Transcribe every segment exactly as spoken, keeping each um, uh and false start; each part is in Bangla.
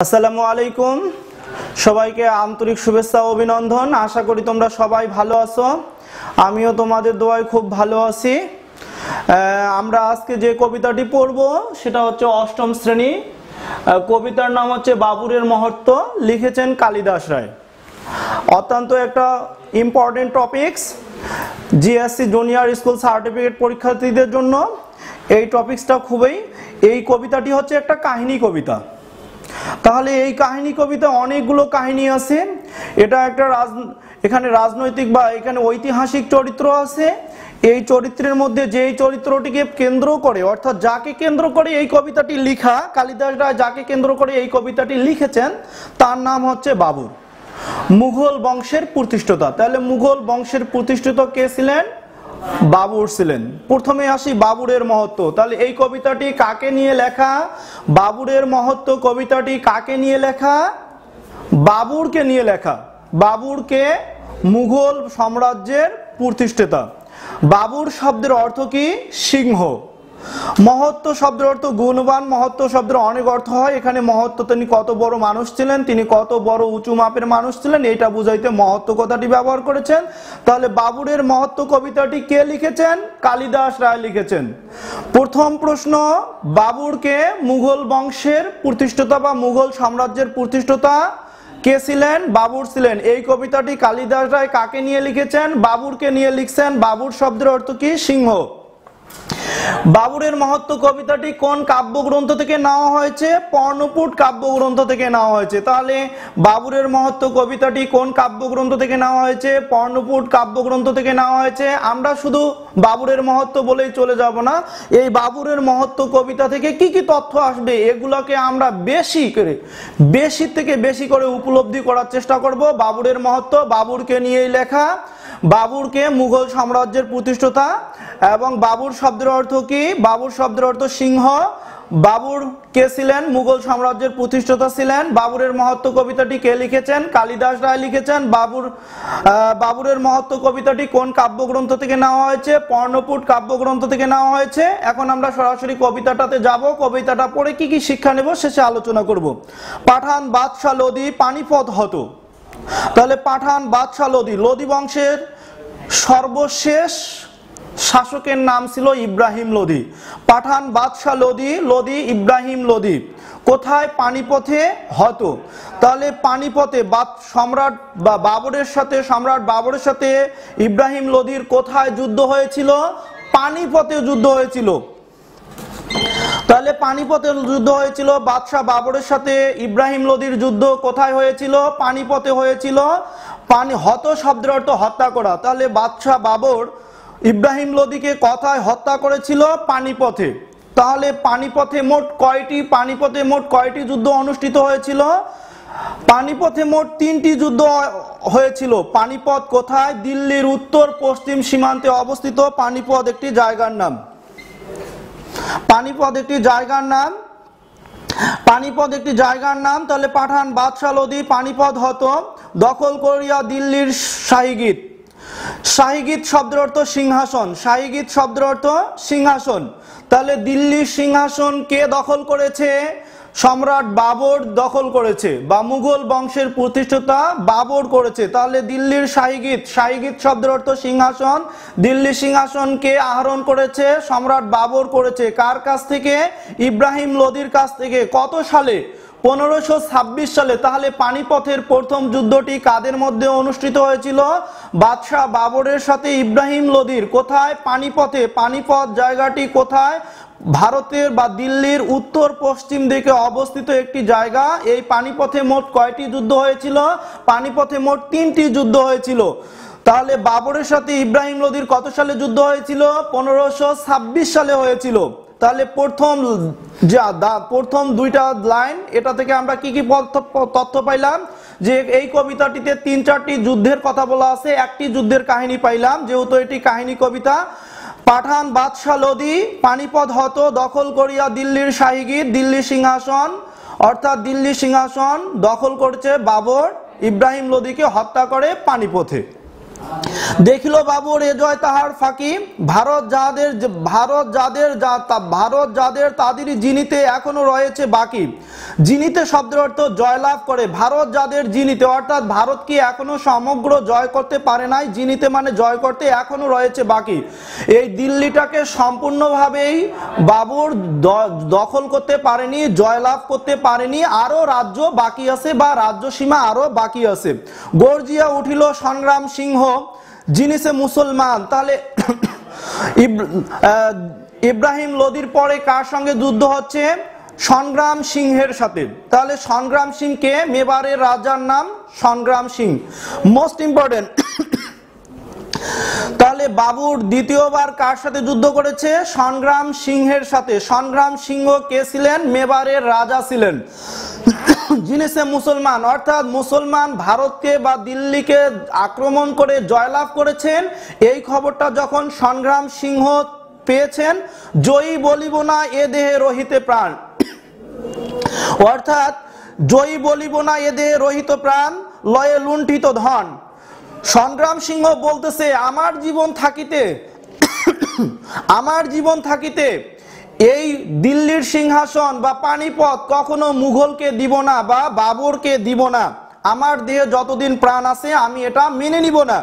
আসসালামু আলাইকুম সবাইকে আন্তরিক শুভেচ্ছা ও অভিনন্দন। আশা করি তোমরা সবাই ভালো আছো, আমিও তোমাদের দোয়ায় খুব ভালো আছি। আমরা আজকে যে কবিতাটি পড়ব সেটা হচ্ছে অষ্টম শ্রেণী। কবিতার নাম হচ্ছে বাবুরের মহত্ব, লিখেছেন কালিদাস রায়। অত্যন্ত একটা important topics JSC junior school certificate পরীক্ষার্থীদের জন্য। এই টপিকসটা খুবই, এই কবিতাটি হচ্ছে একটা কাহিনী কবিতা। তাহলে এই কাহিনী কবিতা অনেকগুলো কাহিনী আছে। এটা একটা রাজ এখানে রাজনৈতিক বা এখানে ঐতিহাসিক চরিত্র আছে। এই চরিত্রের মধ্যে যেই চরিত্রটিকে কেন্দ্র করে, অর্থাৎ যাকে কেন্দ্র করে এই কবিতাটি লেখা, কালিদাস রায় যাকে কেন্দ্র করে এই কবিতাটি লিখেছেন তার নাম হচ্ছে বাবুর, মুঘল বংশের প্রতিষ্ঠাতা। তাহলে মুঘল বংশের প্রতিষ্ঠাতা কে ছিলেন? বাবুর ছিলেন। প্রথমে আসি বাবুরের মহত্ব। তাহলে এই কবিতাটি কাকে নিয়ে লেখা? বাবুরের মহত্ব কবিতাটি কাকে নিয়ে লেখা? বাবুরকে নিয়ে লেখা। বাবুরকে মুঘল সাম্রাজ্যের প্রতিষ্ঠাতা। বাবুর শব্দের অর্থ কি? সিংহ। মহত্ব শব্দের অর্থ গুণবান। মহত্ব শব্দের অনেক অর্থ হয়। এখানে মহত্ব, তিনি কত বড় মানুষ ছিলেন, তিনি কত বড় উঁচু মাপের মানুষ ছিলেন, এইটা বুঝাইতে মহত্ব কথাটি ব্যবহার করেছেন। তাহলে বাবুরের মহত্ব কবিতাটি কে লিখেছেন? কালিদাস রায় লিখেছেন। প্রথম প্রশ্ন, বাবুরকে মুঘল বংশের প্রতিষ্ঠাতা বা মুঘল সাম্রাজ্যের প্রতিষ্ঠাতা কে ছিলেন? বাবুর ছিলেন। এই কবিতাটি কালিদাস রায় কাকে নিয়ে লিখেছেন? বাবুরকে নিয়ে লিখছেন। বাবুর শব্দের অর্থ কি? সিংহ। বাবুরের মহত্ব কবিতাটি কোন কাব্যগ্রন্থ থেকে নেওয়া হয়েছে? পর্ণপুট কাব্যগ্রন্থ থেকে নেওয়া হয়েছে। তাহলে বাবুরের মহত্ব কবিতাটি কোন কাব্যগ্রন্থ থেকে নেওয়া হয়েছে? পর্ণপুট কাব্যগ্রন্থ থেকে নেওয়া হয়েছে। আমরা শুধু বাবুরের মহত্ব বলেই চলে যাব না, এই বাবুরের মহত্ব কবিতা থেকে কি কি তথ্য আসবে এগুলোকে আমরা বেশি করে বেশি থেকে বেশি করে উপলব্ধি করার চেষ্টা করব। বাবুরের মহত্ব, বাবুরকে নিয়েই লেখা। বাবুরকে মুঘল সাম্রাজ্যের প্রতিষ্ঠাতা, এবং বাবুর শব্দের অর্থ কি? বাবুর শব্দের অর্থ সিংহ। বাবুর কে ছিলেন? মুঘল সাম্রাজ্যের প্রতিষ্ঠাতা ছিলেন। বাবুরের মহত্ব কবিতাটি কে লিখেছেন? কালিদাস রায় লিখেছেন। বাবুর বাবুরের মহত্ব কবিতাটি কোন কাব্যগ্রন্থ থেকে নেওয়া হয়েছে? পর্ণপুট কাব্যগ্রন্থ থেকে নেওয়া হয়েছে। এখন আমরা সরাসরি কবিতাটাতে যাব। কবিতাটা পড়ে কি কি শিক্ষা নেব শেষে আলোচনা করব। পাঠান বাদশাহ লোদি পানিপথ হতো। তাহলে পাঠান বাদশাহ লোদি, লোদি বংশের সর্বশেষ শাসকের নাম ছিল ইব্রাহিম লোদি। পাঠান বাদশাহ লোদি, লোদি ইব্রাহিম লোদি। কোথায়? পানিপথে হতো। তাহলে পানিপথে সম্রাট বা বাবরের সাথে সম্রাট বাবরের সাথে ইব্রাহিম লোদির কোথায় যুদ্ধ হয়েছিল? পানিপথে যুদ্ধ হয়েছিল। তাহলে পানিপথে যুদ্ধ হয়েছিল। বাদশাহ বাবরের সাথে ইব্রাহিম লোদির যুদ্ধ কোথায় হয়েছিল? পানিপথে হয়েছিল। পানি হত শব্দের অর্থ হত্যা করা। তাহলে বাদশাহ বাবর ইব্রাহিম লোদিকে কোথায় হত্যা করেছিল? পানিপথে। তাহলে পানিপথে মোট কয়টি পানিপথে মোট কয়টি যুদ্ধ অনুষ্ঠিত হয়েছিল? পানিপথে মোট তিনটি যুদ্ধ হয়েছিল। পানিপথ কোথায়? দিল্লির উত্তর পশ্চিম সীমান্তে অবস্থিত। পানিপথ একটি জায়গার নাম। পানিপথ একটি জায়গার নাম পানিপথ একটি জায়গার নাম তাহলে পাঠান বাদশাহ লোদি পানিপথ হতো, দখল করিয়া দিল্লির শাহীগীত। শাহীগীত শব্দের অর্থ সিংহাসন। শাহীগীত শব্দের অর্থ সিংহাসন। তাহলে দিল্লির সিংহাসন কে দখল করেছে? সম্রাট বাবর দখল করেছে, বা মুঘল বংশের প্রতিষ্ঠাতা বাবর করেছে। তাহলে দিল্লির শাহীগীত, শাহীগীত শব্দের অর্থ সিংহাসন। দিল্লি সিংহাসন কে আহরণ করেছে? সম্রাট বাবর করেছে। কার কাছ থেকে? ইব্রাহিম লোদির কাছ থেকে। কত সালে? পনেরোশো ছাব্বিশ সালে। তাহলে পানিপথের প্রথম যুদ্ধটি কাদের মধ্যে অনুষ্ঠিত হয়েছিল? বাদশাহ বাবরের সাথে ইব্রাহিম লোদির। কোথায়? পানিপথে। পানিপথ জায়গাটি কোথায়? ভারতের বা দিল্লির উত্তর পশ্চিম দিকে অবস্থিত একটি জায়গা। এই পানিপথে মোট কয়টি যুদ্ধ হয়েছিল? পানিপথে মোট তিনটি যুদ্ধ হয়েছিল। তাহলে বাবরের সাথে ইব্রাহিম লোদির কত সালে যুদ্ধ হয়েছিল? পনেরোশো ছাব্বিশ সালে হয়েছিল। তাহলে প্রথম যা প্রথম দুইটা লাইন, এটা থেকে আমরা কি কি তথ্য পাইলাম? যে এই কবিতাটিতে তিন চারটি যুদ্ধের কথা বলা আছে, একটি যুদ্ধের কাহিনী পাইলাম, যেহেতু এটি কাহিনী কবিতা। পাঠান বাদশাহ লোদি পানিপথ হতো, দখল করিয়া দিল্লির শাহীগীত। দিল্লি সিংহাসন অর্থাৎ দিল্লি সিংহাসন দখল করেছে বাবর, ইব্রাহিম লোদিকে হত্যা করে পানিপথে। দেখিল বাবুর এ জয় তাহার ফাঁকি, ভারত যাদের ভারত যাদের ভারত যাদের তাদেরই জিনিতে এখনো রয়েছে বাকি। জিনিতে শব্দের অর্থ জয়লাভ করে, ভারত যাদের জিনিতে অর্থাৎ ভারত কি এখনো সমগ্র জয় করতে পারে নাই, জিনিতে মানে জয় করতে এখনো রয়েছে বাকি। এই দিল্লিটাকে সম্পূর্ণভাবেই বাবুর দখল করতে পারেনি, জয়লাভ করতে পারেনি, আরো রাজ্য বাকি আছে বা রাজ্য সীমা আরো বাকি আছে। গর্জিয়া উঠিল সংগ্রাম সিংহ, যিনি সে মুসলমান। তাহলে ইব্রাহিম লোদির পরে কার সঙ্গে যুদ্ধ হচ্ছে? সংগ্রাম সিংহের সাথে। তাহলে সংগ্রাম সিং কে? মেবারের রাজার নাম সংগ্রাম সিং। Most important. তাহলে বাবুর দ্বিতীয়বার কার সাথে যুদ্ধ করেছে? সংগ্রাম সিংহের সাথে। সংগ্রাম সিংহ কে ছিলেন? মেবারের রাজা ছিলেন, যিনি সে মুসলমান, অর্থাৎ মুসলমান ভারতকে বা দিল্লিকে আক্রমণ করে জয়লাভ করেছেন। এই খবরটা যখন সংগ্রাম সিংহ পেয়েছেন, জয়ী বলিব না এ দেহে রহিতে প্রাণ, অর্থাৎ জয়ী বলিব না এ দেহে রহিত প্রাণ, লয়ে লুণ্ঠিত ধন। সংগ্রাম সিংহ বলতেছে আমার জীবন থাকিতে আমার জীবন থাকিতে এই দিল্লির সিংহাসন বা পানিপথ কখনো মুঘলকে দিব না বা বাবরকে দিব না। আমার দেহে যতদিন প্রাণ আছে আমি এটা মেনে নিব না।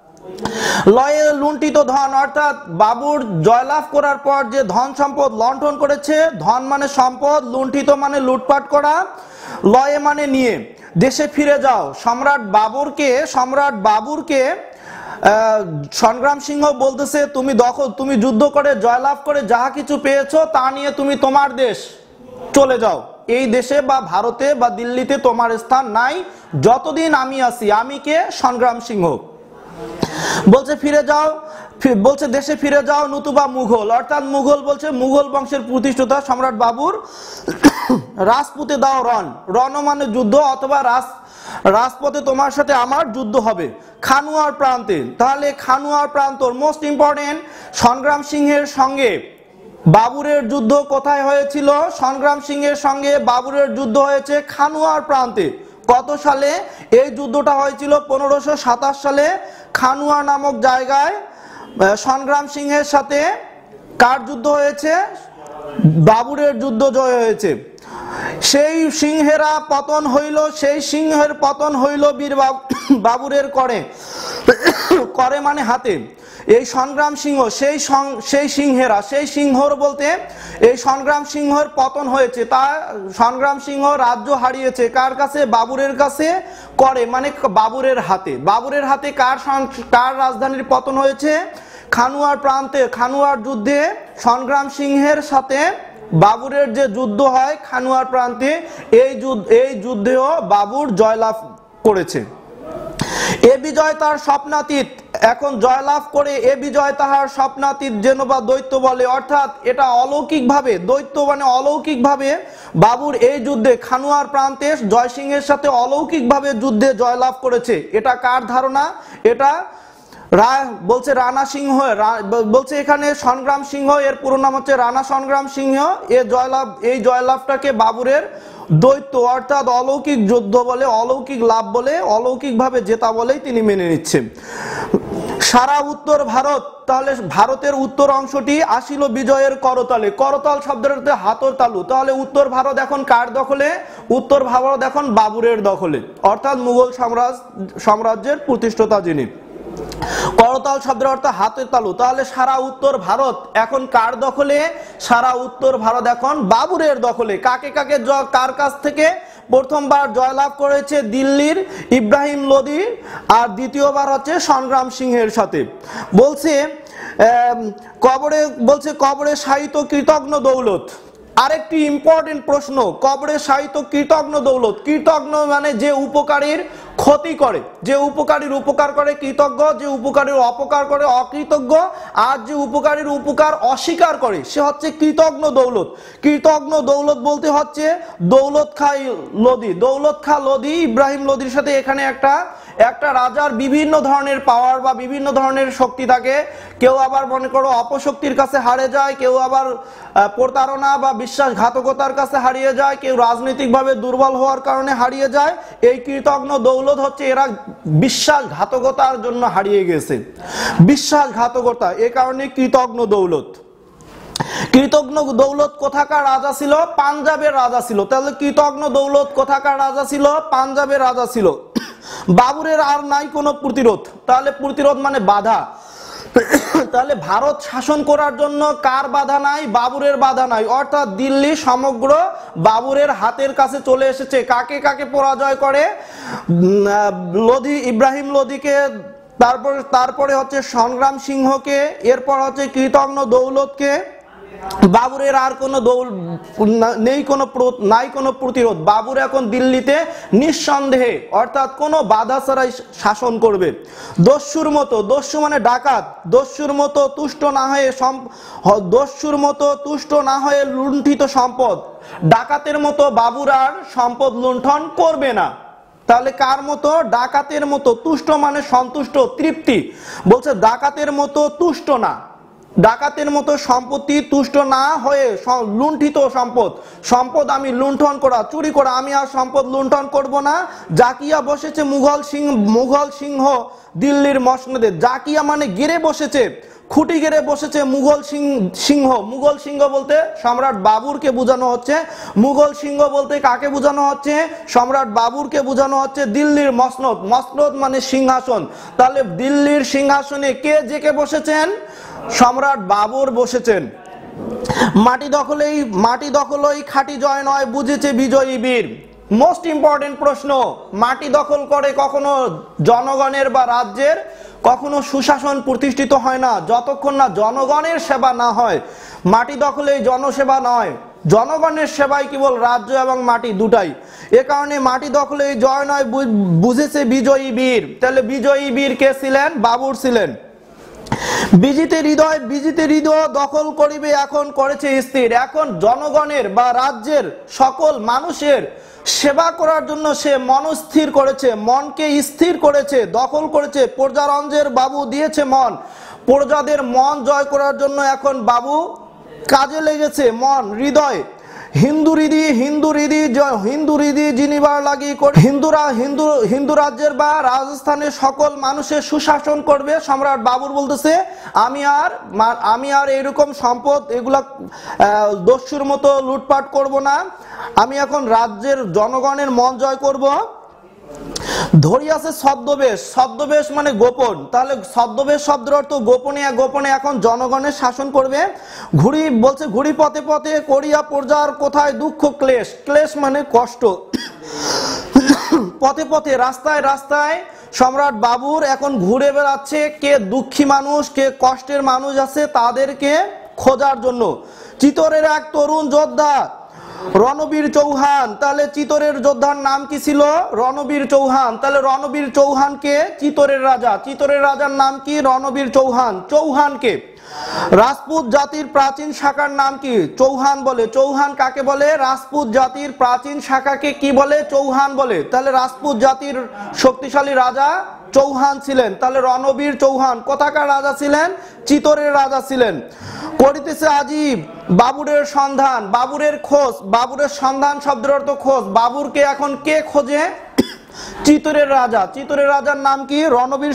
লয়ে লুণ্ঠিত ধন, অর্থাৎ বাবুর জয়লাভ করার পর যে ধন সম্পদ লণ্ঠন করেছে, ধন মানে সম্পদ, লুণ্ঠিত মানে লুটপাট করা, লয়ে মানে নিয়ে, দেশে ফিরে যাও। সম্রাট বাবরকে সম্রাট বাবুরকে সংগ্রাম সিংহ বলতেছে তুমি দখল তুমি যুদ্ধ করে জয়লাভ করে যাহা কিছু পেয়েছো তা নিয়ে তুমি তোমার দেশ চলে যাও। এই দেশে বা ভারতে বা দিল্লিতে তোমার স্থান নাই যতদিন আমি আছি। আমি কে? সংগ্রাম সিংহ। বলছে ফিরে যাও, বলছে দেশে ফিরে যাও নতুবা মুঘল, অর্থাৎ মুঘল বলছে মুঘল বংশের প্রতিষ্ঠাতা সম্রাট বাবুর রাজপুতে দাও রণ। রণ মানে যুদ্ধ, অথবা রাজ রাজপথে তোমার সাথে আমার যুদ্ধ হবে। খানুয়ার প্রান্তে, তাহলে খানুয়ার প্রান্তর মোস্ট ইম্পর্টেন্ট। সংগ্রাম সিংহের সঙ্গে বাবুরের যুদ্ধ কোথায় হয়েছিল? সংগ্রাম সিংহের সঙ্গে বাবুরের যুদ্ধ হয়েছে খানুয়ার প্রান্তে। কত সালে এই যুদ্ধটা হয়েছিল? পনেরোশো সাতাশ সালে খানুয়া নামক জায়গায় সংগ্রাম সিংহের সাথে কার যুদ্ধ হয়েছে? বাবুরের যুদ্ধ জয় হয়েছে। সেই সিংহেরা পতন হইল, সেই সিংহের পতন হইল বীর বাবুরের করে, করে মানে হাতে। এই সংগ্রাম সিংহ সেই সেই সিংহেরা, সেই সিংহর বলতে এই সংগ্রাম সিংহের পতন হয়েছে। তা সংগ্রাম সিংহ রাজ্য হারিয়েছে কার কাছে? বাবুরের কাছে, করে মানে বাবুরের হাতে। বাবুরের হাতে কার কার রাজধানীর পতন হয়েছে? খানুয়ার প্রান্তে। খানুয়ার যুদ্ধে সংগ্রাম সিংহের সাথে বাবুরের যে যুদ্ধ হয় খানুয়ার প্রান্তে, এই যুদ্ধ এই যুদ্ধেও বাবুর জয়লাভ করেছে। এ বিজয় তার স্বপ্নাতীত। এখন জয়লাভ করে এ বিজয় তাহার স্বপ্নাতীত যেন বা দৈত্য বলে, অর্থাৎ এটা অলৌকিক ভাবে, দৈত্য মানে অলৌকিক ভাবে বাবুর এই যুদ্ধে খানুয়ার প্রান্তে জয়সিংহের সাথে অলৌকিক ভাবে যুদ্ধে জয়লাভ করেছে। এটা কার ধারণা? এটা বলছে রানা সিংহ, বলছে এখানে সংগ্রাম সিংহ, এর পুরো নাম হচ্ছে রানা সংগ্রাম সিংহ। এ জয়লাভ এই জয়লাভটাকে বাবুরের দৈত্য অর্থাৎ অলৌকিক যুদ্ধ বলে, অলৌকিক লাভ বলে, অলৌকিক ভাবে জেতা বলেই তিনি মেনে নিচ্ছেন। সারা উত্তর ভারত, তাহলে ভারতের উত্তর অংশটি আসিল বিজয়ের করতালে। করতাল শব্দের অর্থে হাতর তালু। তাহলে উত্তর ভারত এখন কার দখলে? উত্তর ভারত এখন বাবুরের দখলে, অর্থাৎ মুঘল সাম্রাজ্য সাম্রাজ্যের প্রতিষ্ঠাতা যিনি। করতাল শব্দের অর্থ হাতের তালু। তাহলে সারা উত্তর ভারত এখন কার দখলে? সারা উত্তর ভারত এখন বাবুরের দখলে। কাকে কাকে কার কাছ থেকে প্রথমবার জয়লাভ করেছে? দিল্লির ইব্রাহিম লোদি, আর দ্বিতীয়বার হচ্ছে সংগ্রাম সিংহের সাথে। বলছে কবরে বলছে কবরে সাহিত্য কৃতজ্ঞ দৌলত। আরেকটি ইম্পর্টেন্ট প্রশ্ন, কবরে সাহিত্য কৃতজ্ঞ দৌলত। কৃতজ্ঞ মানে যে উপকারীর ক্ষতি করে, যে উপকারীর উপকার করে কৃতজ্ঞ, যে উপকারীর অপকার করে অকৃতজ্ঞ, আর যে উপকারীর উপকার অস্বীকার করে সে হচ্ছে কৃতজ্ঞ দৌলত। কৃতজ্ঞ দৌলত বলতে হচ্ছে দৌলত খা লোদি। দৌলত খা লোদি ইব্রাহিম লোদির সাথে এখানে একটা একটা রাজার বিভিন্ন ধরনের পাওয়ার বা বিভিন্ন ধরনের শক্তি থাকে। কেউ আবার মনে করো অপশক্তির কাছে হারে যায়, কেউ আবার প্রতারণা বা বিশ্বাসঘাতকতার কাছে হারিয়ে যায়, কেউ রাজনৈতিকভাবে দুর্বল হওয়ার কারণে হারিয়ে যায়। এই কৃতঘ্ন দৌলত হচ্ছে এরা বিশ্বাসঘাতকতার জন্য হারিয়ে গেছে, বিশ্বাসঘাতকতা, এ কারণে কৃতঘ্ন দৌলত। কৃতঘ্ন দৌলত কোথাকার রাজা ছিল? পাঞ্জাবের রাজা ছিল। তাহলে কৃতঘ্ন দৌলত কোথাকার রাজা ছিল? পাঞ্জাবের রাজা ছিল। বাবুরের আর নাই কোনো প্রতিরোধ, তাহলে প্রতিরোধ মানে বাধা। তাহলে ভারত শাসন করার জন্য কার বাধা নাই? বাবুরের বাধা নাই, অর্থাৎ দিল্লি সমগ্র বাবুরের হাতের কাছে চলে এসেছে। কাকে কাকে পরাজয় করে? লোধি, ইব্রাহিম লোধিকে, তারপর তারপরে হচ্ছে সংগ্রাম সিংহকে, এরপর হচ্ছে কৃতঘ্ন দৌলতকে। বাবুরের আর কোনো দৌল নেই, কোনো নাই কোনো প্রতিরোধ। বাবুর এখন দিল্লিতে নিঃসন্দেহে অর্থাৎ কোনো বাধা ছাড়াই শাসন করবে। দস্যুর মতো, দস্যু মানে ডাকাত, দস্যুর মতো তুষ্ট না হয়ে দস্যুর মতো তুষ্ট না হয়ে লুণ্ঠিত সম্পদ, ডাকাতের মতো বাবুর আর সম্পদ লুণ্ঠন করবে না। তাহলে কার মতো? ডাকাতের মতো। তুষ্ট মানে সন্তুষ্ট, তৃপ্তি। বলছে ডাকাতের মতো তুষ্ট না, ডাকাতের মতো সম্পত্তি তুষ্ট না হয়ে লুণ্ঠিত সম্পদ, সম্পদ আমি লুণ্ঠন করা, চুরি করা, আমি আর সম্পদ লুণ্ঠন করব না। জাকিয়া বসেছে মুঘল সিংহ, মুঘল সিংহ দিল্লির মসনদে। জাকিয়া মানে গেড়ে বসেছে, খুঁটি গেড়ে বসেছে মুঘল সিংহ। মুঘল সিংহ বলতে সম্রাট বাবুরকে বোঝানো হচ্ছে। মুঘল সিংহ বলতে কাকে বোঝানো হচ্ছে? সম্রাট বাবুরকে বোঝানো হচ্ছে। দিল্লির মসনদ, মসনদ মানে সিংহাসন। তাহলে দিল্লির সিংহাসনে কে জেকে বসেছেন? সম্রাট বাবর বসেছেন। মাটি দখলেই মাটি দখলই খাঁটি জয় নয়, বুঝেছে বিজয়ী বীর। মোস্ট ইম্পর্টেন্ট প্রশ্ন। মাটি দখল করে কখনো জনগণের বা রাজ্যের কখনো সুশাসন প্রতিষ্ঠিত হয় না, যতক্ষণ না জনগণের সেবা না হয়। মাটি দখলেই জনসেবা নয়, জনগণের সেবাই কেবল রাজ্য এবং মাটি দুটাই। এ কারণে মাটি দখলেই জয় নয়, বুঝেছে বিজয়ী বীর। তাহলে বিজয়ী বীর কে ছিলেন? বাবুর ছিলেন। বিজিতে হৃদয়, বিজিতে হৃদয় দখল করিবে এখন করেছে স্থির। এখন জনগণের বা রাজ্যের সকল মানুষের সেবা করার জন্য সে মনস্থির করেছে, মনকে স্থির করেছে, দখল করেছে। প্রজারঞ্জের বাবু দিয়েছে মন, প্রজাদের মন জয় করার জন্য এখন বাবু কাজে লেগেছে। মন, হৃদয়, হিন্দু হৃদি, হিন্দু হৃদি, হিন্দু হৃদি জিনিবার লাগি হিন্দুরা হিন্দু হিন্দু রাজ্যের বা রাজস্থানের সকল মানুষের সুশাসন করবে। সম্রাট বাবুর বলতেছে আমি আর আমি আর এরকম সম্পদ এগুলা দস্যুর মতো লুটপাট করব না, আমি এখন রাজ্যের জনগণের মন জয় করব। ধরিয়াছে ছদ্মবেশ, ছদ্মবেশ মানে গোপন। তাহলে ছদ্মবেশ শব্দের অর্থ গোপনে, গোপনে এখন জনগণের শাসন করবে। ঘুরি বলছে ঘুরি পথে পথে করিয়া প্রজার কোথায় দুঃখ ক্লেশ, ক্লেশ মানে কষ্ট। পথে পথে, রাস্তায় রাস্তায় সম্রাট বাবুর এখন ঘুরে বেড়াচ্ছে কে দুঃখী মানুষ, কে কষ্টের মানুষ আছে তাদেরকে খোঁজার জন্য। চিতরের এক তরুণ যোদ্ধা রণবীর চৌহান। তাহলে চিতরের যোদ্ধার নাম কি ছিল? রণবীর চৌহান। তাহলে রণবীর চৌহানকে চিতরের রাজা, চিতরের রাজার নাম কি? রণবীর চৌহান। চৌহানকে রাজপুত জাতির প্রাচীন শাখার নাম কি? চৌহান বলে। চৌহান কাকে বলে? রাজপুত জাতির প্রাচীন শাখাকে কি বলে? চৌহান বলে। তাহলে রাজপুত জাতির শক্তিশালী রাজা চৌহান ছিলেন। তাহলে রণবীর চৌহান কোথাকার রাজা ছিলেন? চিতরের রাজা ছিলেন। করিতেছে আজিব বাবুরের সন্ধান, বাবুরের খোঁজ। বাবুরের সন্ধান শব্দের অর্থ খোঁজ। বাবুরকে এখন কে খোঁজে? চিতরের রাজা। চিতরের রাজার নাম কি? রণবীর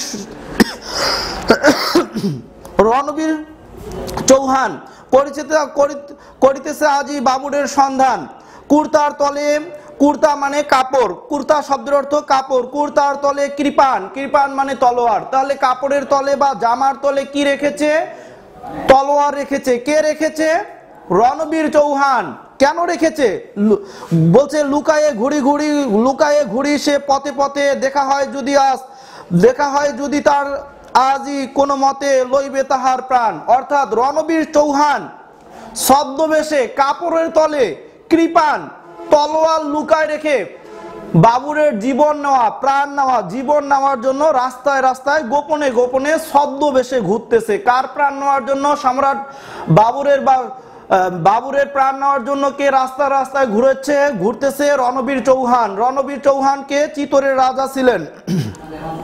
রণবীর চৌহান। করিতেছে আজি বাবুরের সন্ধান। কুর্তার তলে, কুর্তা মানে কাপড়, কুর্তা শব্দের অর্থ কাপড়। কুর্তার তলে কৃপান, কৃপান মানে তলোয়ার। তাহলে কাপড়ের তলে বা জামার তলে কি রেখেছে? তলোয়ার রেখেছে। কে রেখেছে? রণবীর চৌহান। কেন রেখেছে? বলছে লুকায়ে ঘুরি ঘুরি, লুকায়ে ঘুরি সে পথে পথে, দেখা হয় যদি আজ, দেখা হয় যদি তার আজই কোনো মতে লইবে তাহার প্রাণ। অর্থাৎ রণবীর চৌহান ছদ্মবেশে কাপড়ের তলে কৃপান তলোয়ার লুকায় রেখে বাবুরের জীবন নেওয়া, প্রাণ নেওয়া, জীবন নেওয়ার জন্য রাস্তায় রাস্তায় গোপনে গোপনে ছদ্মবেশে ঘুরতেছে। কার প্রাণ নেওয়ার জন্য? সম্রাট বাবুরের বা বাবুরের প্রাণ নেওয়ার জন্য কে রাস্তায় রাস্তায় ঘুরেছে ঘুরতেছে? রণবীর চৌহান। রণবীর চৌহান কে? চিতরের রাজা ছিলেন।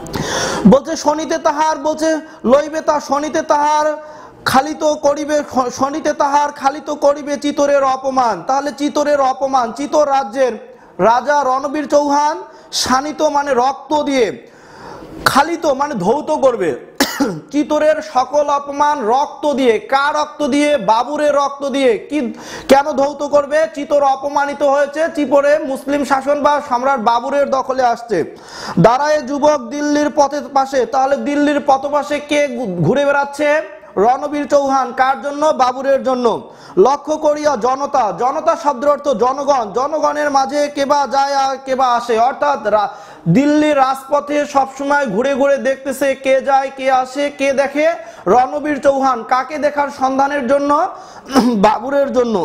বলছে শনিতে তাহার, বলছে লইবে তা শনিতে তাহার খালিত করিবে, শনিতে তাহার খালিত করিবে চিতরের অপমান। তাহলে চিতরের অপমান, চিতর রাজ্যের রাজা রণবীর চৌহান শানিত মানে রক্ত দিয়ে, খালিত মানে ধৌত করবে, চিতরের সকল অপমান রক্ত দিয়ে। কার রক্ত দিয়ে? বাবুরের রক্ত দিয়ে। কি কেন ধৌত করবে? চিতর অপমানিত হয়েছে, চিপরে মুসলিম শাসন বা সম্রাট বাবুরের দখলে আসছে। দাঁড়ায় যুবক দিল্লির পথে পাশে, তাহলে দিল্লির পথপাশে কে ঘুরে বেড়াচ্ছে? রণবীর চৌহান। কার জন্য? বাবুরের জন্য। লক্ষ্য করিয়া জনতা, জনতা শব্দের অর্থ জনগণ, জনগণের মাঝে কেবা যায় আর কেবা আসে, অর্থাৎ দিল্লির রাজপথে সবসময় ঘুরে ঘুরে দেখতেছে কে যায় কে আসে, কে দেখে? রণবীর চৌহান। কাকে দেখার সন্ধানের জন্য? বাবুরের জন্য।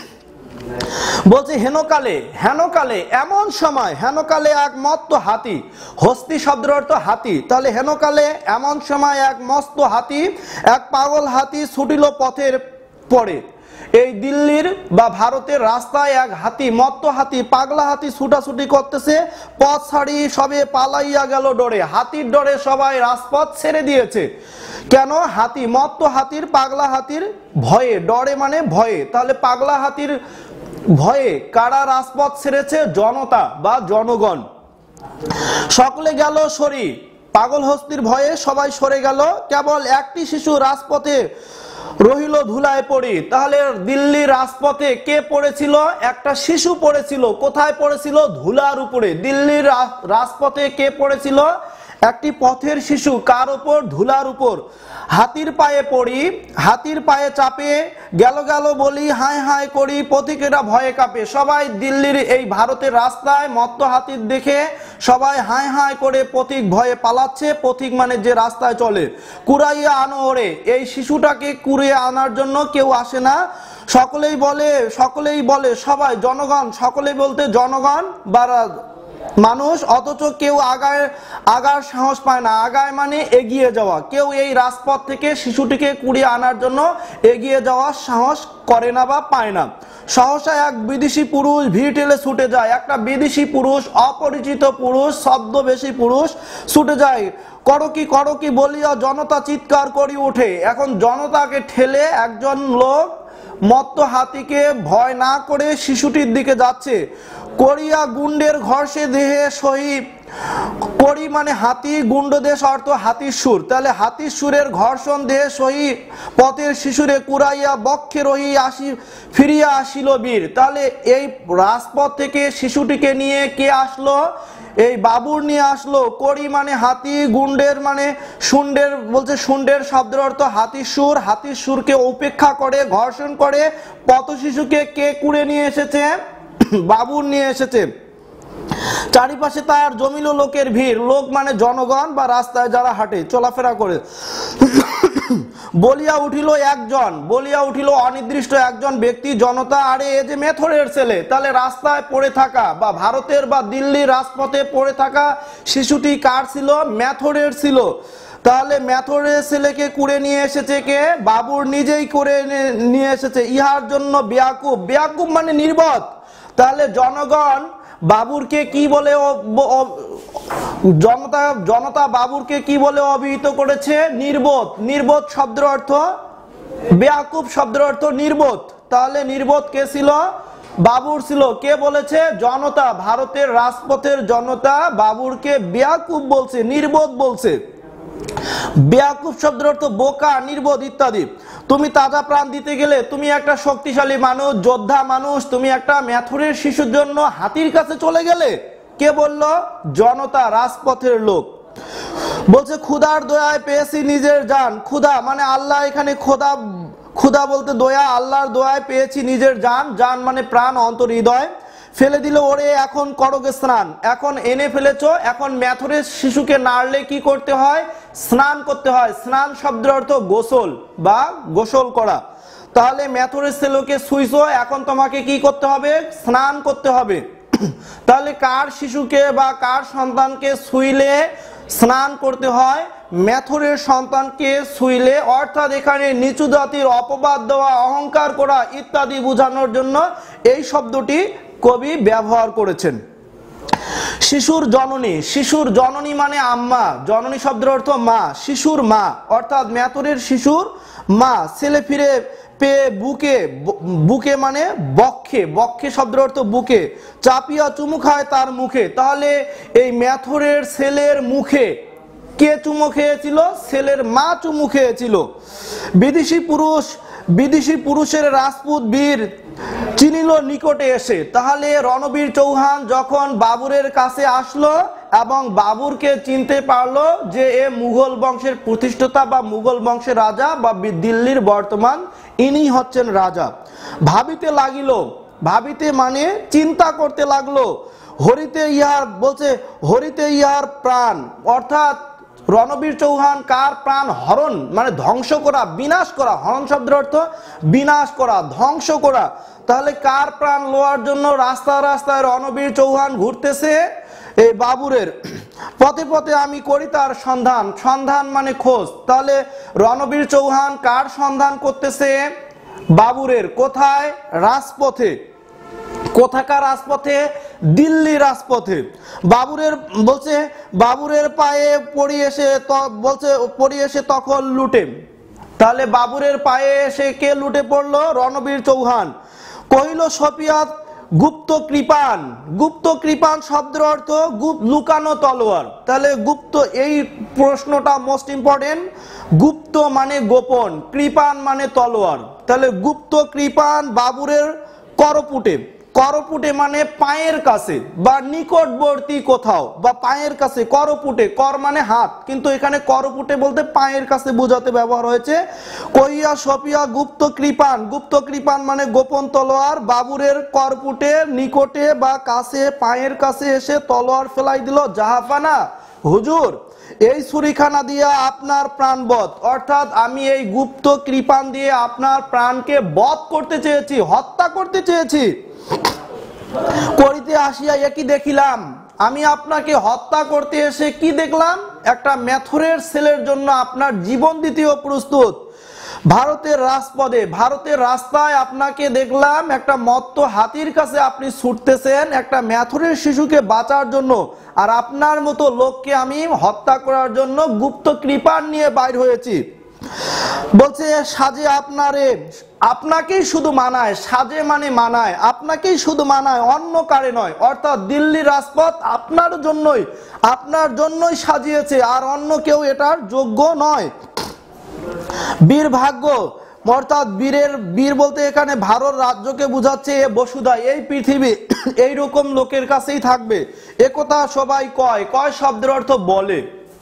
বলছে হেনকালে, হেনকালে এমন সময়, হেনকালে এক মস্ত হাতি, হস্তি শব্দের অর্থ হাতি, তাহলে হেনকালে এমন সময় এক মস্ত হাতি, এক পাগল হাতি ছুটিল পথের পরে। এই দিল্লির বা ভারতের রাস্তায় এক হাতি, মত্ত হাতি, পাগলা হাতি ছুটাছুটি করতেছে, পথ ছাড়ি সবে পালাইয়া গেল ডরে। হাতির ডরে সবাই রাজপথ ছেড়ে দিয়েছে। কেন? হাতি, মত্ত হাতির, পাগলা হাতির ভয়ে, ডরে মানে ভয়ে। তাহলে পাগলা হাতির ভয়ে কারা রাজপথ ছেড়েছে? জনতা বা জনগণ। সকলে গেল সরি, পাগল হস্তির ভয়ে সবাই সরে গেল, কেবল একটি শিশু রাজপথে রহিল ধুলায় পড়ি। তাহলে দিল্লির রাজপথে কে পড়েছিল? একটা শিশু পড়েছিল। কোথায় পড়েছিল? ধুলার উপরে। দিল্লির রাজপথে কে পড়েছিল? একটি পথের শিশু। কার উপর? ধুলার উপর। হাতির পায়ে পড়ি, হাতির পায়ে চাপে গেল গেল বলি, হাই হাই করি, পথিকেরা ভয়ে কাঁপে। সবাই দিল্লির এই ভারতের রাস্তায় মত্ত হাতির দেখে সবাই হাই হাই করে পথিক ভয়ে পালাচ্ছে। পথিক মানে যে রাস্তায় চলে। কুড়াইয়া আনো ওরে, এই শিশুটাকে কুড়িয়ে আনার জন্য কেউ আসে না। সকলেই বলে, সকলেই বলে সবাই, জনগণ, সকলেই বলতে জনগণ বা মানুষ, অথচ কেউ আগায় আগার সাহস পায় না। আগায় মানে এগিয়ে যাওয়া। কেউ এই রাজপথ থেকে শিশুটিকে কুড়িয়ে আনার জন্য এগিয়ে যাওয়ার সাহস করে না বা পায় না। সহসা এক বিদেশি পুরুষ ভিড় ঠেলে ছুটে যায়। একটা বিদেশি পুরুষ, অপরিচিত পুরুষ, ছদ্মবেশী পুরুষ ছুটে যায়। করো কি করো কি বলিয়া জনতা চিৎকার করি ওঠে। এখন জনতাকে ঠেলে একজন লোক মত্ত হাতিকে ভয় না করে শিশুটির দিকে যাচ্ছে। করিয়া গুন্ডের ঘর্ষে দেহে সহি, করি মানে হাতি, গুন্ড দেশ অর্থ হাতির সুর। তাহলে হাতির সুরের ঘর্ষণ দেহে সহি পথের শিশুরে কুড়াইয়া বক্ষে রহি আসি ফিরিয়া আসিল বীর। তাহলে এই রাজপথ থেকে শিশুটিকে নিয়ে কে আসলো? এই বাবুর নিয়ে আসলো। করি মানে হাতি, গুন্ডের মানে শুন্ডের, বলছে শুন্ডের শব্দের অর্থ হাতির সুর। হাতির সুরকে উপেক্ষা করে ঘর্ষণ করে পথ শিশুকে কে কুড়ে নিয়ে এসেছে? বাবুর নিয়ে এসেছে। চারিপাশে তার জমিল লোকের ভিড়। লোক মানে জনগণ বা রাস্তায় যারা হাঁটে চলাফেরা করে। বলিয়া উঠিল একজন, বলিয়া উঠিল অনির্দিষ্ট একজন ব্যক্তি, জনতা, আরে এ যে মেথরের ছেলে। তাহলে রাস্তায় পড়ে থাকা বা ভারতের বা দিল্লির রাজপথে পড়ে থাকা শিশুটি কার ছিল? মেথরের ছিল। তাহলে মেথরের ছেলেকে কুড়ে নিয়ে এসেছে কে? বাবুর নিজেই করে নিয়ে এসেছে। ইহার জন্য বেয়াকুব, বেয়াকুব মানে নির্বোধ। তাহলে জনগণ বাবুরকে কি বলে, জনতা জনতা বাবুরকে কি বলে অভিহিত করেছে? নির্বোধ। নির্বোধ শব্দের অর্থ, বেয়াকুব শব্দের অর্থ নির্বোধ। তাহলে নির্বোধ কে ছিল? বাবুর ছিল। কে বলেছে? জনতা, ভারতের রাজপথের জনতা বাবুরকে বেয়াকুব বলছে, নির্বোধ বলছে। বেয়াকুব শব্দের অর্থ বোকা, নির্বোধ ইত্যাদি। তুমি তাজা প্রাণ দিতে গেলে, তুমি একটা শক্তিশালী মানুষ, যোদ্ধা মানুষ, তুমি একটা মেথরের শিশুর জন্য হাতির কাছে চলে গেলে। কে বলল? জনতা, রাজপথের লোক। বলছে ক্ষুধার দয়ায় পেয়েছি নিজের জান। ক্ষুধা মানে আল্লাহ, এখানে খোদা, ক্ষুধা বলতে দয়া, আল্লাহর দয়ায় পেয়েছি নিজের জান। জান মানে প্রাণ, অন্তর, হৃদয়। ফেলে দিল ওরে এখন করগে স্নান। এখন এনে ফেলেছো, এখন মেথরের শিশুকে নাড়লে কি করতে হয়? স্নান করতে হয়। স্নান শব্দের অর্থ গোসল বা গোসল করা। তাহলে মেথরের ছেলেকে ছুঁইছো, এখন তোমাকে কি করতে হবে? স্নান করতে হবে। তাহলে কার শিশুকে বা কার সন্তানকে ছুঁইলে স্নান করতে হয়? মেথরের সন্তানকে ছুঁইলে। অর্থাৎ এখানে নিচু জাতির অপবাদ দেওয়া, অহংকার করা ইত্যাদি বোঝানোর জন্য এই শব্দটি কবি ব্যবহার করেছেন। শিশুর জননী, শিশুর জননী মানে আম্মা, জননী শব্দের অর্থ মা, শিশুর মা অর্থাৎ মেথরের শিশুর মা। ছেলে ফিরে পেয়ে বুকে, বুকে মানে বক্ষে, বক্ষে শব্দের অর্থ বুকে, চাপিয়া চুমু খায় তার মুখে। তাহলে এই মেথরের ছেলের মুখে কে চুমু খেয়েছিল? ছেলের মা চুমু খেয়েছিল। বিদেশি পুরুষ, বিদেশি পুরুষের রাজপুত বীর চিনিল নিকটে এসে। তাহলে রণবীর চৌহান যখন বাবুরের কাছে আসলো এবং বাবুরকে চিনতে পারলো যে এ মুঘল বংশের প্রতিষ্ঠাতা বা মুঘল বংশের রাজা বা দিল্লির বর্তমান ইনি হচ্ছেন রাজা। ভাবিতে লাগিল, ভাবিতে মানে চিন্তা করতে লাগলো। হরিতে ইহার, বলছে হরিতে ইহার প্রাণ, অর্থাৎ রণবীর চৌহান কার প্রাণ হরণ মানে ধ্বংস করা, বিনাশ করা, হরণ শব্দের অর্থ বিনাশ করা, ধ্বংস করা। তাহলে কার প্রাণ লওয়ার জন্য রাস্তা রাস্তায় রণবীর চৌহান ঘুরতেছে? এই বাবুরের। পথে পথে আমি করি তার সন্ধান, সন্ধান মানে খোঁজ। তাহলে রণবীর চৌহান কার সন্ধান করতেছে? বাবুরের। কোথায়? রাজপথে। কোথাকার রাজপথে? দিল্লি রাজপথে। বাবুরের, বলছে বাবুরের পায়ে পড়ি এসে, বলছে পড়ি এসে তখন লুটে। তাহলে বাবুরের পায়ে এসে কে লুটে পড়লো? রণবীর চৌহান। কহিল সপিয়াত গুপ্ত কৃপান, গুপ্ত কৃপান শব্দের অর্থ লুকানো তলোয়ার। তাহলে গুপ্ত, এই প্রশ্নটা মোস্ট ইম্পর্টেন্ট। গুপ্ত মানে গোপন, কৃপান মানে তলোয়ার। তাহলে গুপ্ত কৃপান বাবুরের করপুটে, করপুটে মানে পায়ের কাছে বা নিকটবর্তী কোথাও বা পায়ের কাছে, করপুটে, কর মানে হাত, কিন্তু এখানে করপুটে বলতে পায়ের কাছে বোঝাতে ব্যবহার হয়েছে। কইয়া সপিয়া গুপ্ত কৃপান, গুপ্ত কৃপান মানে গোপন তলোয়ার বাবুরের করপুটে নিকটে বা কাছে, পায়ের কাছে এসে তলোয়ার ফেলাই দিল। জাহাপানা হুজুর, এই ছুরিখানা দিয়ে আপনার প্রাণ বধ, অর্থাৎ আমি এই গুপ্ত কৃপান দিয়ে আপনার প্রাণকে বধ করতে চেয়েছি, হত্যা করতে চেয়েছি। করিতে আসিয়া একই দেখিলাম, আমি আপনাকে হত্যা করতে এসে কি দেখলাম? একটা মেথরের ছেলের জন্য আপনার জীবন দিতেও প্রস্তুত। ভারতের রাজপথে, ভারতের রাস্তায় আপনাকে দেখলাম একটা মত্ত হাতির কাছে আপনি ছুটতেছেন একটা মেথরের শিশুকে বাঁচার জন্য, আর আপনার মতো লোককে আমি হত্যা করার জন্য গুপ্ত কৃপান নিয়ে বাইর হয়েছি। বলছে সাজে আপনারে, আপনাকেই শুধু মানায়, সাজে মানে মানায়, আপনাকেই শুধু মানায়, অন্য কারে নয়। অর্থাৎ দিল্লি রাজপথ আপনার জন্যই, আপনার জন্যই সাজিয়েছে, আর অন্য কেউ এটার যোগ্য নয়। বীর ভাগ্য, অর্থাৎ বীরের, বীর বলতে এখানে ভারত রাজ্যকে বোঝাচ্ছে। এ বসুধা, এই পৃথিবী এইরকম লোকের কাছেই থাকবে, একথা সবাই কয়, কয় শব্দের অর্থ বলে।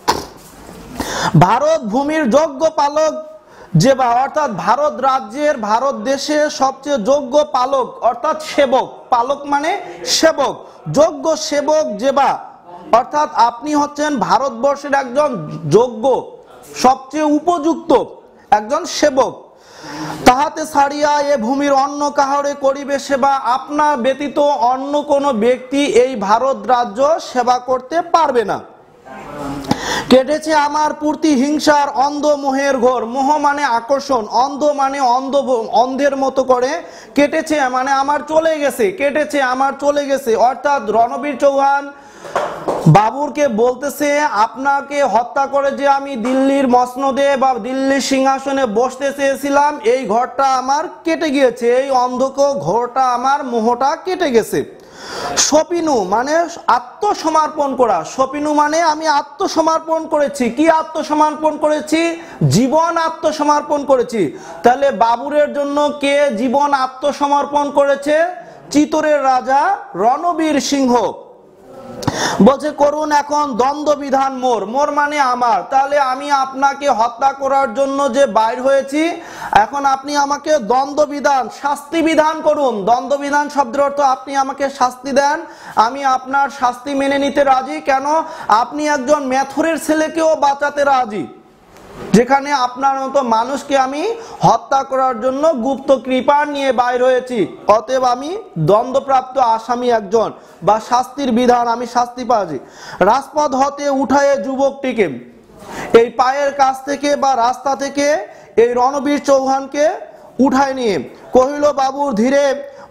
ভারত ভূমির যোগ্য পালক যেবা, অর্থাৎ ভারত রাজ্যের, ভারত দেশের সবচেয়ে যোগ্য পালক অর্থাৎ সেবক, পালক মানে সেবক, যোগ্য সেবক যেবা, অর্থাৎ আপনি হচ্ছেন ভারতবর্ষের একজন যোগ্য, সবচেয়ে উপযুক্ত একজন সেবক। তাহাতে ছাড়িয়া এ ভূমির অন্য কাহারে করিবে সেবা, আপনার ব্যতীত অন্য কোনো ব্যক্তি এই ভারত রাজ্য সেবা করতে পারবে না। কেটেছে আমার পূর্তি হিংসার অন্ধ মোহের ঘোর, মোহ মানে আকর্ষণ, অন্ধ মানে অন্ধ, অন্ধের মতো করে কেটেছে মানে আমার চলে গেছে, কেটেছে আমার চলে গেছে। অর্থাৎ রণবীর চৌহান বাবুরকে বলতেছে আপনাকে হত্যা করে যে আমি দিল্লির মসনদে বা দিল্লির সিংহাসনে বসতে চেয়েছিলাম, এই ঘরটা আমার কেটে গিয়েছে, এই অন্ধক ঘরটা আমার মোহটা কেটে গেছে। সপিনু মানে আত্মসমর্পণ করা, সপিনু মানে আমি আত্মসমর্পণ করেছি। কি আত্মসমর্পণ করেছি? জীবন আত্মসমর্পণ করেছি। তাহলে বাবুরের জন্য কে জীবন আত্মসমর্পণ করেছে? চিতোরের রাজা রণবীর সিংহ। বলছে করুন এখন দ্বন্দ্ব বিধান মোর, মোর মানে আমার। তাহলে আমি আপনাকে হত্যা করার জন্য যে বাইর হয়েছি, এখন আপনি আমাকে দ্বন্দ্ব বিধান, শাস্তি বিধান করুন। দ্বন্দ্ব বিধান শব্দের অর্থ আপনি আমাকে শাস্তি দেন, আমি আপনার শাস্তি মেনে নিতে রাজি। কেন? আপনি একজন মেথরের ছেলেকেও বাঁচাতে রাজি, যেখানে আপনার মতো মানুষকে আমি হত্যা করার জন্য গুপ্ত কৃপা নিয়ে বাইর হয়েছি। অতএব আমি দ্বন্দ্বপ্রাপ্ত আসামি একজন, বা শাস্তির বিধান, আমি শাস্তি পাচ্ছি। রাজপথ হতে উঠায়ে যুবকটিকে, এই পায়ের কাছ থেকে বা রাস্তা থেকে এই রণবীর চৌহানকে উঠায় নিয়ে কহিল বাবুর ধীরে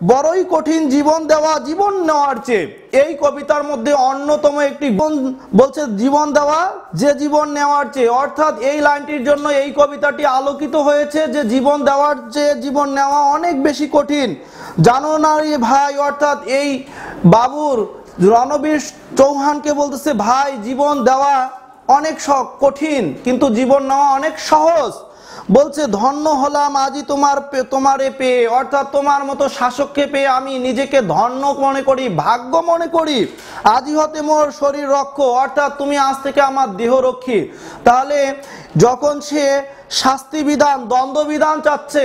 বড়ই কঠিন জীবন দেওয়া জীবন নেওয়ার চেয়ে। এই কবিতার মধ্যে অন্যতম একটি বলছে জীবন দেওয়া যে জীবন নেওয়ার চেয়ে, অর্থাৎ এই লাইনটির জন্য এই কবিতাটি আলোকিত হয়েছে যে জীবন দেওয়ার চেয়ে জীবন নেওয়া অনেক বেশি কঠিন। জানো না রে ভাই, অর্থাৎ এই বাবুর রণবীর চৌহানকে বলতেছে ভাই জীবন দেওয়া অনেক কঠিন কিন্তু জীবন নেওয়া অনেক সহজ। বলছে ধন্য হলাম আজি তোমার তোমারে পেয়ে, অর্থাৎ তোমার মতো শাসককে পেয়ে আমি নিজেকে ধন্য মনে করি, ভাগ্য মনে করি। আজি হতে মোর শরীর রক্ষ, অর্থাৎ তুমি আজ থেকে আমার দেহ রক্ষী। তাহলে যখন সে শাস্তি বিধান দ্বন্দ্ব বিধান চাচ্ছে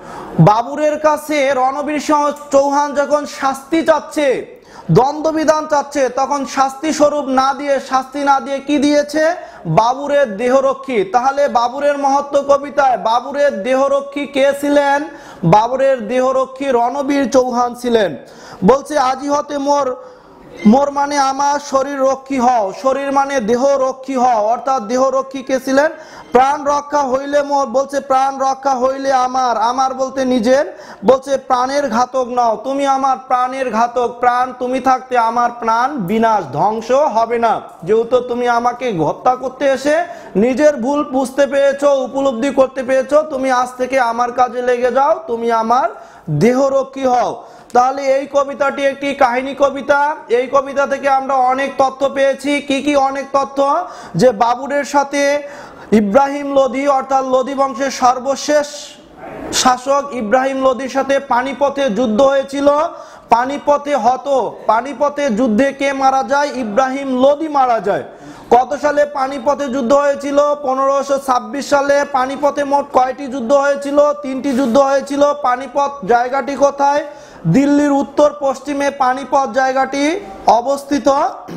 বাবুরের কাছে, রণবীর চৌহান যখন শাস্তি চাচ্ছে দ্বন্দ্ব বিধান চাচ্ছে, তখন শাস্তি স্বরূপ না দিয়ে শাস্তি না দিয়ে কি দিয়েছে? বাবুরের দেহরক্ষী। তাহলে বাবুরের মহত্ব কবিতায় বাবুরের দেহরক্ষী কে ছিলেন? বাবুরের দেহরক্ষী রণবীর চৌহান ছিলেন। বলছে আজি হতে মোর, মোর মানে আমার শরীর রক্ষী হও, শরীর মানে দেহ রক্ষী হও, অর্থাৎ দেহ রক্ষী কে ছিলেন? প্রাণ রক্ষা হইলে মোর, বলছে প্রাণ রক্ষা হইলে আমার, আমার বলতে নিজের, বলছে প্রাণের ঘাতক নাও, তুমি আমার প্রাণের ঘাতক, প্রাণ তুমি থাকতে আমার প্রাণ বিনাশ ধ্বংস হবে না। যেহেতু তুমি আমাকে হত্যা করতে এসে নিজের ভুল বুঝতে পেরেছো, উপলব্ধি করতে পেরেছো, তুমি আজ থেকে আমার কাজে লেগে যাও, তুমি আমার দেহরক্ষী হও। তাহলে এই কবিতাটি একটি কাহিনী কবিতা। এই কবিতা থেকে আমরা অনেক তথ্য পেয়েছি। কি কি অনেক তথ্য? যে বাবুরের সাথে ইব্রাহিম লোধি অর্থাৎ লোধি বংশের সর্বশেষ শাসক ইব্রাহিম লোধির সাথে পানিপথে যুদ্ধ হয়েছিল। পানিপথে হত পানিপথে যুদ্ধে কে মারা যায়? ইব্রাহিম লোধি মারা যায়। কত সালে পানিপথে যুদ্ধ হয়েছিল? পনেরোশো ছাব্বিশ সালে। পানিপথে মোট কয়টি যুদ্ধ হয়েছিল? তিনটি যুদ্ধ হয়েছিল। পানিপথ জায়গাটি কোথায়? দিল্লির উত্তর পশ্চিমে পানিপথ জায়গাটি অবস্থিত।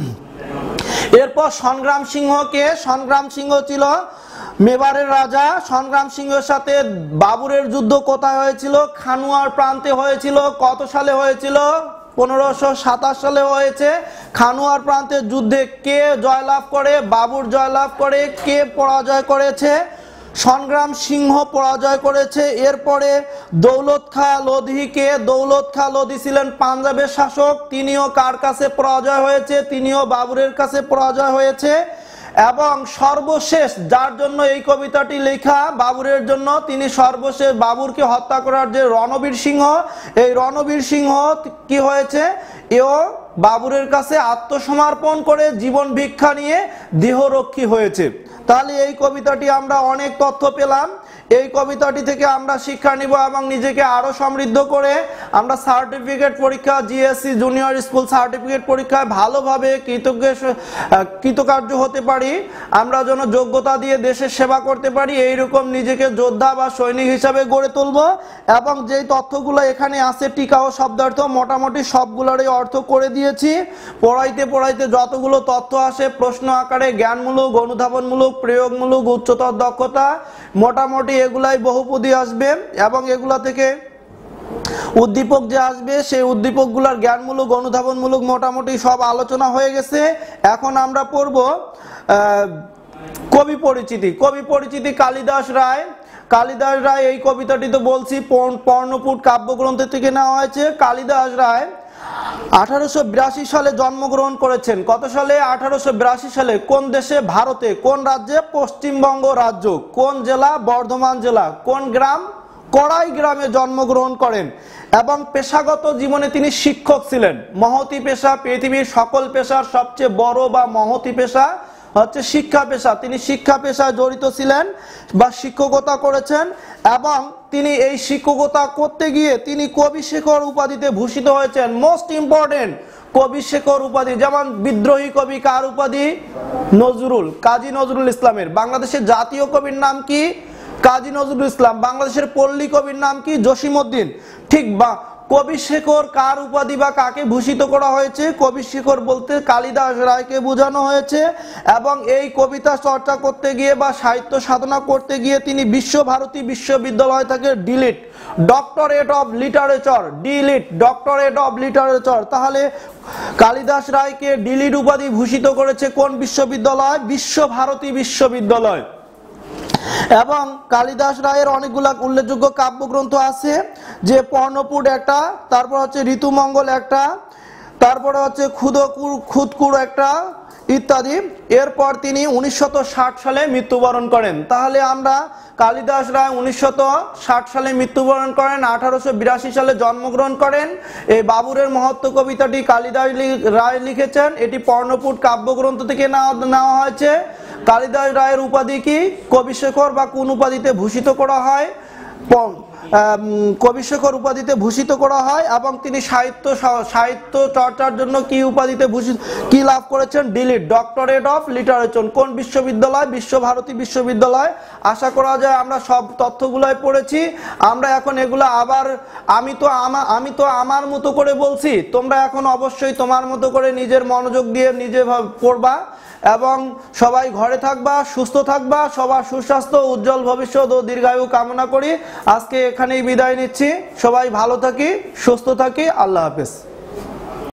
এরপর সংগ্রাম সিংহকে, সংগ্রাম সিংহ ছিল মেবারের রাজা। সংগ্রাম সিংহের সাথে বাবুরের যুদ্ধ কোথায় হয়েছিল? খানুয়ার প্রান্তে হয়েছিল। কত সালে হয়েছিল? পনেরোশো সাতাশ সালে হয়েছে। খানুয়ার প্রান্তের যুদ্ধে কে জয়লাভ করে? বাবুর জয়লাভ করে। কে পরাজয় করেছে? সংগ্রাম সিংহ পরাজয় করেছে। এরপরে দৌলত খা লোধিকে, দৌলত খা লোধি ছিলেন পাঞ্জাবের শাসক, তিনিও কার কাছে পরাজয় হয়েছে? তিনিও বাবুরের কাছে পরাজয় হয়েছে। এবং সর্বশেষ যার জন্য এই কবিতাটি লেখা, বাবুরের জন্য, তিনি সর্বশেষ বাবুরকে হত্যা করার যে রণবীর সিংহ, এই রণবীর সিংহ কি হয়েছে? এও বাবুরের কাছে আত্মসমর্পণ করে জীবন ভিক্ষা নিয়ে দেহরক্ষী হয়েছে। তাহলে এই কবিতাটি আমরা অনেক তথ্য পেলাম। এই কবিতাটি থেকে আমরা শিক্ষা নিব এবং নিজেকে আরো সমৃদ্ধ করে আমরা সার্টিফিকেট পরীক্ষা, জিএসসি জুনিয়র স্কুল সার্টিফিকেট পরীক্ষায় ভালোভাবে কৃতজ্ঞ কৃতকার্য হতে পারি, আমরা যেন যোগ্যতা দিয়ে দেশের সেবা করতে পারি, এইরকম নিজেকে যোদ্ধা বা সৈনিক হিসাবে গড়ে তুলব। এবং যেই তথ্যগুলো এখানে আছে টিকা ও শব্দার্থ মোটামুটি সবগুলোরই অর্থ করে দিয়েছি। পড়াইতে পড়াইতে যতগুলো তথ্য আসে প্রশ্ন আকারে, জ্ঞানমূলক, অনুধাবনমূলক, প্রয়োগমূলক, উচ্চতর দক্ষতা, মোটামুটি এগুলাই বহুপদী আসবে। এবং এগুলা থেকে উদ্দীপক যে আসবে সেই উদ্দীপক গুলার জ্ঞানমূলক, অনুধাবনমূলক মোটামুটি সব আলোচনা হয়ে গেছে। এখন আমরা পড়ব কবি পরিচিতি। কবি পরিচিতি কালিদাস রায়। কালিদাস রায়, এই কবিতাটি তো বলছি পর্ণপুট কাব্যগ্রন্থ থেকে নেওয়া হয়েছে। কালিদাস রায় আঠারোশো বিরাশি সালে জন্মগ্রহণ করেছেন। কত সালে? আঠারোশো বিরাশি সালে। কোন দেশে? ভারতে। কোন রাজ্যে? পশ্চিমবঙ্গ রাজ্য। কোন জেলা? বর্ধমান জেলা। কোন গ্রাম? কড়াই গ্রামে জন্মগ্রহণ করেন। এবং পেশাগত জীবনে তিনি শিক্ষক ছিলেন। মহতি পেশা, পৃথিবীর সকল পেশার সবচেয়ে বড় বা মহতি পেশা হচ্ছে শিক্ষা পেশা। তিনি শিক্ষা পেশায় জড়িত ছিলেন বা শিক্ষকতা করেছেন। এবং তিনি এই শিক্ষকতা করতে গিয়ে তিনি কবি শেখর উপাধিতে ভূষিত হয়েছেন। মোস্ট ইম্পর্টেন্ট কবি শেখর উপাধি। যেমন বিদ্রোহী কবি কার উপাধি? নজরুল, কাজী নজরুল ইসলামের। বাংলাদেশের জাতীয় কবির নাম কি? কাজী নজরুল ইসলাম। বাংলাদেশের পল্লী কবির নাম কি? জসিমউদ্দিন। ঠিক বা কবি শেখর কার উপাধি বা কাকে ভূষিত করা হয়েছে? কবি শেখর বলতে কালিদাস রায়কে বোঝানো হয়েছে। এবং এই কবিতা চর্চা করতে গিয়ে বা সাহিত্য সাধনা করতে গিয়ে তিনি বিশ্বভারতী বিশ্ববিদ্যালয় থেকে D Litt doctorate of literature, D Litt doctorate of literature. তাহলে কালিদাস রায়কে ডিলিট উপাধি ভূষিত করেছে কোন বিশ্ববিদ্যালয়? বিশ্বভারতী বিশ্ববিদ্যালয়। এবং কালিদাস রায়ের অনেকগুলা উল্লেখযোগ্য কাব্যগ্রন্থ আছে, যে পর্ণপুট একটা, তারপর হচ্ছে ঋতুমঙ্গল একটা, তারপরে হচ্ছে খুদকুর খুদকুর একটা ইত্যাদি। এরপর তিনি উনিশশো ষাট সালে মৃত্যুবরণ করেন। তাহলে আমরা কালিদাস রায় উনিশশো ষাট সালে মৃত্যুবরণ করেন, আঠারোশো বিরাশি সালে জন্মগ্রহণ করেন। এই বাবুরের মহত্ব কবিতাটি কালিদাস রায় লিখেছেন। এটি পর্ণপুট কাব্যগ্রন্থ থেকে নেওয়া হয়েছে। কালিদাস রায়ের উপাধি কি? কবিশেখর বা কোন উপাধিতে ভূষিত করা হয়? কবিশেখর উপাধিতে ভূষিত করা হয়। এবং তিনি সাহিত্য সাহিত্য চর্চার জন্য কি উপাধিতে ভূষিত কি লাভ করেছেন? D Litt, doctorate of literature. কোন বিশ্ববিদ্যালয়? বিশ্বভারতী বিশ্ববিদ্যালয়। আশা করা যায় আমরা সব তথ্যগুলোই পড়েছি। আমরা এখন এগুলো আবার আমি তো আমার আমি তো আমার মতো করে বলছি, তোমরা এখন অবশ্যই তোমার মতো করে নিজের মনোযোগ দিয়ে নিজে পড়বা এবং সবাই ঘরে থাকবা, সুস্থ থাকবা। সবার সুস্বাস্থ্য, উজ্জ্বল ভবিষ্যৎ ও দীর্ঘায়ু কামনা করি। আজকে এখানেই বিদায় নিচ্ছি। সবাই ভালো থাকি, সুস্থ থাকি। আল্লাহ হাফেজ।